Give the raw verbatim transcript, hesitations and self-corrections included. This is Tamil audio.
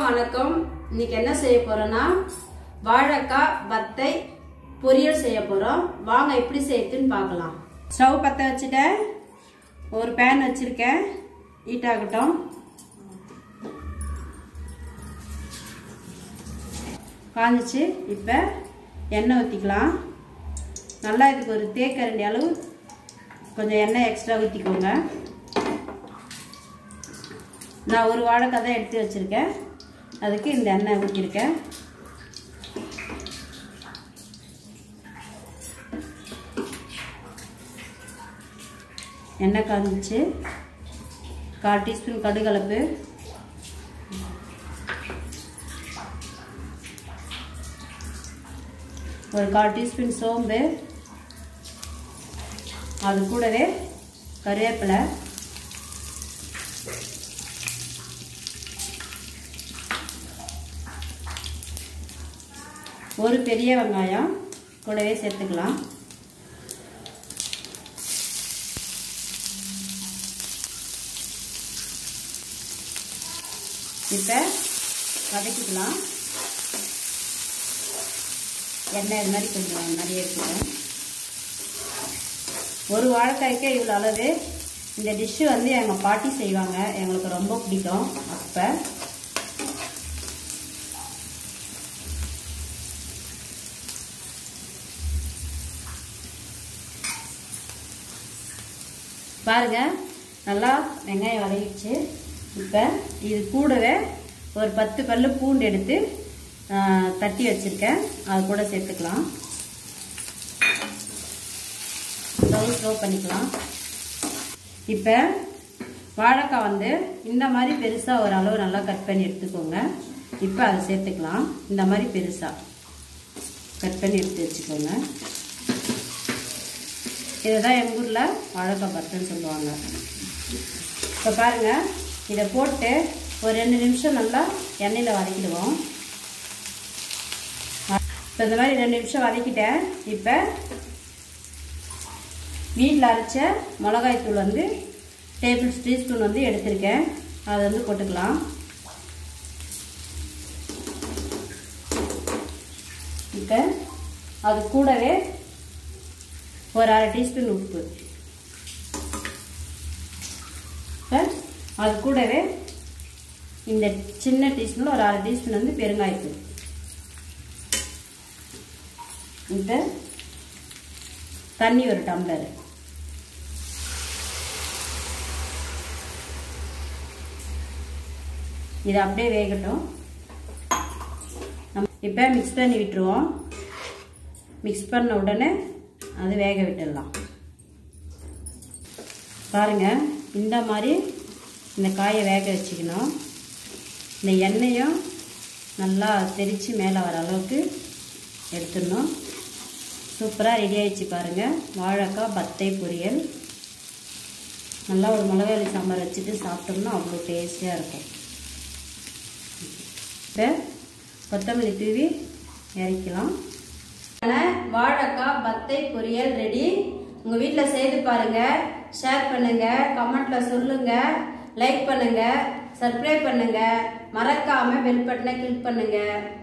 எல்லாருக்கும் வணக்கம். இன்னைக்கு என்ன செய்ய போறோம்னா வாழைக்காய் வத்தை பொரியல் செய்ய போறோம். வாங்க எப்படி செய்யுதுன்னு பார்க்கலாம். ஸ்டவ் பற்ற வச்சுட்டேன். ஒரு பேன் வச்சிருக்கேன். ஹீட் ஆகட்டும். காஞ்சிச்சு. இப்போ எண்ணெய் ஊற்றிக்கலாம். நல்லா இதுக்கு ஒரு தேக்கரண்டி அளவு கொஞ்சம் எண்ணெய் எக்ஸ்ட்ரா ஊற்றிக்கோங்க. நான் ஒரு வாழைக்காய் தான் எடுத்து வச்சுருக்கேன். அதுக்கு இந்த எண்ணெய் ஊற்றிருக்கேன். எண்ணெய் காஞ்சிச்சு. கால் டீஸ்பூன் கடுகலப்பு, ஒரு கால் டீஸ்பூன் சோம்பு, அது கூடவே கருவேப்பிலை, ஒரு பெரிய வெங்காயம் கூடவே சேர்த்துக்கலாம். இப்போ வதக்கிக்கலாம். எண்ணெய் இது மாதிரி கொஞ்சம் நிறைய எடுத்துக்கலாம். ஒரு வாழைக்காய்க்கே இவ்வளோ அளவு. இந்த டிஷ்ஷு வந்து எங்கள் பாட்டி செய்வாங்க, எங்களுக்கு ரொம்ப பிடிக்கும். அப்போ பாருங்க, நல்லா வெங்காயம் வதங்கிடுச்சு. இப்போ இது கூடவே ஒரு பத்து பல்லு பூண்டு எடுத்து தட்டி வச்சுருக்கேன், அது கூட சேர்த்துக்கலாம். ஸ்டவ் ஸ்லோ பண்ணிக்கலாம். இப்போ வாழைக்காய் வந்து இந்த மாதிரி பெருசாக ஒரு அளவு நல்லா கட் பண்ணி எடுத்துக்கோங்க. இப்போ அதை சேர்த்துக்கலாம். இந்த மாதிரி பெருசாக கட் பண்ணி எடுத்து வச்சுக்கோங்க. இதுதான் எங்கள் ஊரில் வாழைக்காய் பத்துன்னு சொல்லுவாங்க. இப்போ பாருங்கள், இதை போட்டு ஒரு ரெண்டு நிமிஷம் நல்லா எண்ணெயில் வதக்கிடுவோம். இப்போ இந்த மாதிரி ரெண்டு நிமிஷம் வதக்கிட்டேன். இப்போ வீட்டில் அரைச்ச மிளகாய்த்தூள் வந்து டேபிள் டீஸ்பூன் வந்து எடுத்திருக்கேன், அதை வந்து போட்டுக்கலாம். இப்போ அது கூடவே ஒரு அரை டீஸ்பூன் உப்பு, அது கூடவே இந்த சின்ன டீஸ்பூன் ஒரு அரை டீஸ்பூன் வந்து பெருங்காயத்தூள். இந்த தண்ணி ஒரு டம்ளர். இது அப்படியே வேகட்டும். இப்போ மிக்ஸ் பண்ணி விட்டுருவோம். மிக்ஸ் பண்ண உடனே அது வேக விட்டுடலாம். பாருங்க, இந்த மாதிரி இந்த காயை வேக வச்சுக்கணும். இந்த எண்ணெயும் நல்லா தெரித்து மேலே வர அளவுக்கு எடுத்துடணும். சூப்பராக ரெடி ஆகிடுச்சு. பாருங்கள், வாழைக்காய் பத்தை பொரியல். நல்லா ஒரு மிளகாய் சாம்பார் வச்சுட்டு சாப்பிட்டோம்னா அவ்வளோ டேஸ்டியாக இருக்கும். இப்போ கொத்தமல்லி தூவி இறக்கலாம். வாழைக்காய் பத்தை பொரியல் ரெடி. உங்க வீட்டில் செய்து பாருங்க. ஷேர் பண்ணுங்க, கமெண்ட்ல சொல்லுங்க, லைக் பண்ணுங்க, சப்ஸ்கிரைப் பண்ணுங்க, மறக்காம பெல் பட்டனை கிளிக் பண்ணுங்க.